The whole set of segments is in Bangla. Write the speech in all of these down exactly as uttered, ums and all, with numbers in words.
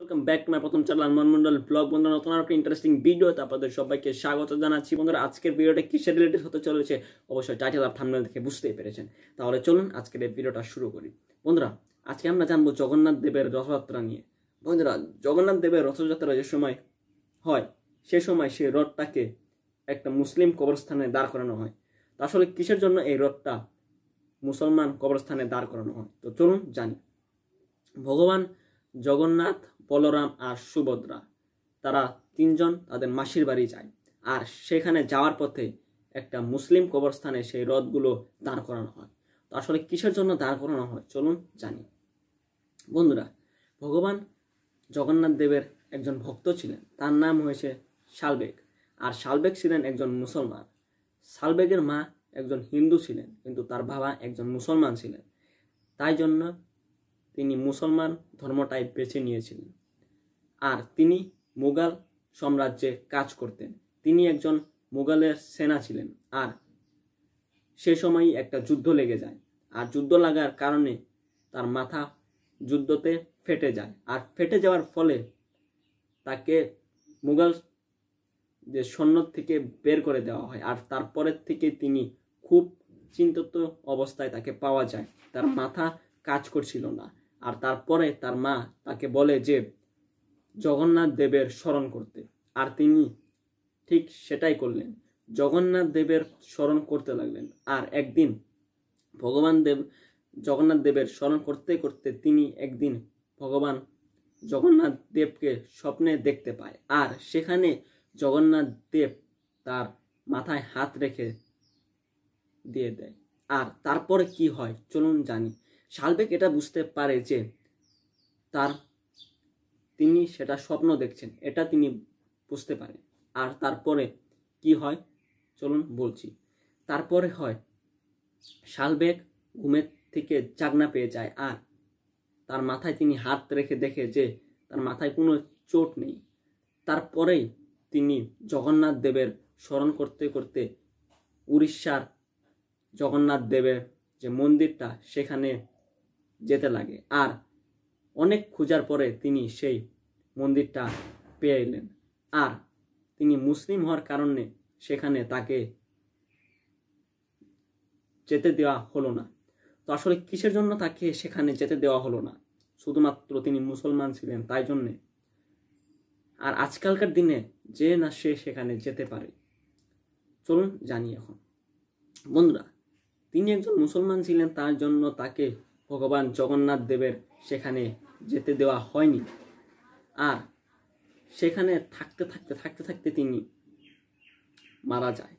ওয়েলকাম ব্যাক টু মাই প্রথম চ্যানেল মনমন্ডল ব্লগ। বন্ধুরা, নতুন একটা ইন্টারেস্টিং ভিডিওতে আপনাদের সবাইকে স্বাগত জানাচ্ছি। বন্ধুরা, আজকের ভিডিওটা কিসের রিলেটেড হতে চলেছে অবশ্যই টাইটেল আর থাম্বনেল দেখে বুঝতেই পেরেছেন। তাহলে চলুন আজকের এই ভিডিওটা শুরু করি। বন্ধুরা, আজকে আমরা জানবো জগন্নাথ দেবের রথযাত্রা নিয়ে। বন্ধুরা, জগন্নাথ দেবের রথযাত্রা যে সময় হয় সে সময় সেই রথটাকে একটা মুসলিম কবরস্থানে দাঁড় করানো হয়। তো আসলে কিসের জন্য এই রথটা মুসলমান কবরস্থানে দাঁড় করানো হয়, তো চলুন জানি। ভগবান জগন্নাথ, বলরাম আর সুভদ্রা তারা তিনজন তাদের মাসির বাড়ি যায়, আর সেখানে যাওয়ার পথে একটা মুসলিম কবরস্থানে সেই রথগুলো দাঁড় করানো হয়। তো আসলে কিসের জন্য দাঁড় করানো হয় চলুন জানি। বন্ধুরা, ভগবান জগন্নাথ দেবের একজন ভক্ত ছিলেন, তার নাম হয়েছে শালবেগ। আর শালবেগ ছিলেন একজন মুসলমান। শালবেগের মা একজন হিন্দু ছিলেন, কিন্তু তার বাবা একজন মুসলমান ছিলেন। তাই জন্য তিনি মুসলমান ধর্মটাই বেছে নিয়েছিলেন। আর তিনি মুঘল সাম্রাজ্যে কাজ করতেন। তিনি একজন মুঘলের সেনা ছিলেন। আর সে সময়ই একটা যুদ্ধ লেগে যায়, আর যুদ্ধ লাগার কারণে তার মাথা যুদ্ধতে ফেটে যায়। আর ফেটে যাওয়ার ফলে তাকে মুঘল যে সৈন্য থেকে বের করে দেওয়া হয়। আর তারপরের থেকে তিনি খুব চিন্তিত অবস্থায় তাকে পাওয়া যায়। তার মাথা কাজ করছিল না। আর তারপরে তার মা তাকে বলে যে জগন্নাথ দেবের স্মরণ করতে। আর তিনি ঠিক সেটাই করলেন, জগন্নাথ দেবের স্মরণ করতে লাগলেন। আর একদিন ভগবান দেব জগন্নাথ দেবের স্মরণ করতে করতে তিনি একদিন ভগবান জগন্নাথ দেবকে স্বপ্নে দেখতে পায়। আর সেখানে জগন্নাথ দেব তার মাথায় হাত রেখে দিয়ে দেয়। আর তারপরে কি হয় চলুন জানি। শালবেগ এটা বুঝতে পারে যে তার তিনি সেটা স্বপ্ন দেখছেন, এটা তিনি বুঝতে পারেন। আর তারপরে কি হয় চলুন বলছি। তারপরে হয় শালবেগ ঘুমের থেকে জাগনা পেয়ে যায়। আর তার মাথায় তিনি হাত রেখে দেখে যে তার মাথায় কোনো চোট নেই। তারপরেই তিনি জগন্নাথ দেবের স্মরণ করতে করতে উড়িষ্যার জগন্নাথ দেবের যে মন্দিরটা সেখানে যেতে লাগে। আর অনেক খোঁজার পরে তিনি সেই মন্দিরটা পেয়ে এলেন। আর তিনি মুসলিম হওয়ার কারণে সেখানে তাকে যেতে দেওয়া হলো না। তো আসলে কিসের জন্য তাকে সেখানে যেতে দেওয়া হলো না? শুধুমাত্র তিনি মুসলমান ছিলেন তাই জন্যে। আর আজকালকার দিনে যে না সে সেখানে যেতে পারে চলুন জানি এখন। বন্ধুরা, তিনি একজন মুসলমান ছিলেন, তার জন্য তাকে ভগবান জগন্নাথ দেবের সেখানে যেতে দেওয়া হয়নি। আর সেখানে থাকতে থাকতে থাকতে থাকতে তিনি মারা যায়।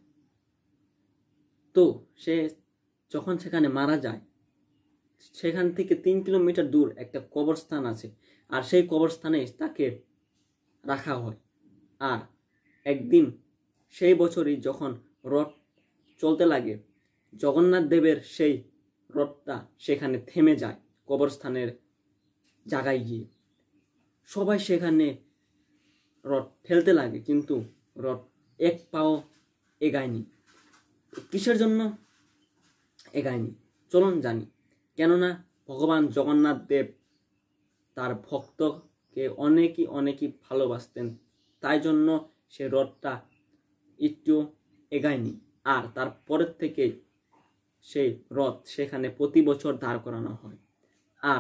তো সে যখন সেখানে মারা যায়, সেখান থেকে তিন কিলোমিটার দূর একটা কবরস্থান আছে। আর সেই কবরস্থানে তাকে রাখা হয়। আর একদিন সেই বছরই যখন রথ চলতে লাগে, জগন্নাথ দেবের সেই রথটা সেখানে থেমে যায় কবরস্থানের জায়গায় গিয়ে। সবাই সেখানে রথ ঠেলতে লাগে, কিন্তু রথ এক পাও এগায়নি। কিসের জন্য এগায়নি চলুন জানি। কেননা ভগবান জগন্নাথ দেব তার ভক্তকে অনেকই অনেকই ভালোবাসতেন, তাই জন্য সে রথটা একটু এগায়নি। আর তারপরের থেকে সেই রথ সেখানে প্রতি বছর দাঁড় করানো হয়। আর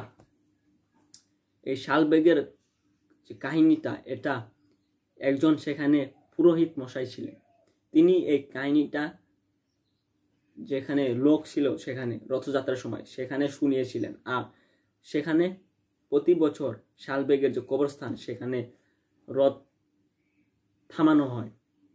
এই শালবেগের যে কাহিনীটা, এটা একজন সেখানে পুরোহিত মশাই ছিলেন। তিনি এই কাহিনীটা যেখানে লোক ছিল সেখানে রথযাত্রার সময় সেখানে শুনিয়েছিলেন। আর সেখানে প্রতি বছর শালবেগের যে কবরস্থান সেখানে রথ থামানো হয়।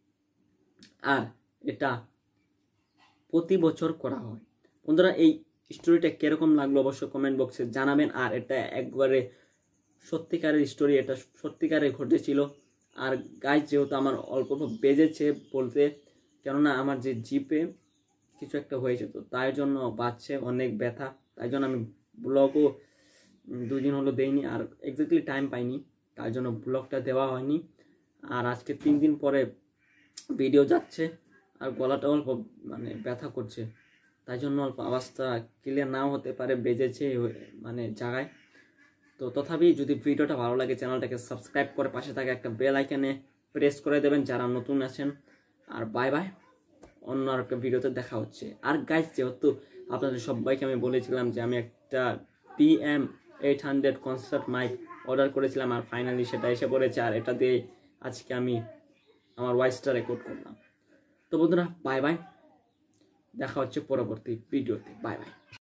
আর এটা প্রতি বছর করা হয়। বন্ধুরা, এই স্টোরিটা কিরকম লাগলো অবশ্যই কমেন্ট বক্সে জানাবেন। আর এটা একবারে সত্যিকারের স্টোরি, এটা সত্যিকারে ঘটেছিল। আর গাইজ, যেহেতু আমার অল্প অল্প বেজেছে বলতে, কেননা আমার যে জিপে কিছু একটা হয়েছে, তো তাই জন্য বাজছে অনেক ব্যথা। তাই জন্য আমি ব্লগও দুই দিন হলো দেইনি, আর এক্স্যাক্টলি টাইম পাইনি, তাই জন্য ব্লগটা দেওয়া হয়নি। আর আজকে তিন দিন পরে ভিডিও যাচ্ছে। আর গলাটা অল্প মানে ব্যথা করছে, তাই জন্য অল্প আওয়াজটা ক্লিয়ার নাও হতে পারে, বেজেছে মানে জায়গায়। তো তথাপি যদি ভিডিওটা ভালো লাগে চ্যানেলটাকে সাবস্ক্রাইব করে পাশে থাকা একটা বেল আইকনে প্রেস করে দেবেন যারা নতুন আছেন। আর বাই বাই, অন্য আর একটা ভিডিওতে দেখা হচ্ছে। আর গাইজ, যেহেতু আপনাদের সবাইকে আমি বলেছিলাম যে আমি একটা P M eight hundred concert mic order করেছিলাম, আর ফাইনালি সেটা এসে পড়েছে। আর এটা দিয়ে আজকে আমি আমার ভয়েসটা রেকর্ড করলাম। তো বন্ধুরা, বাই বাই, দেখা হচ্ছে পরবর্তী ভিডিওতে। Bye by.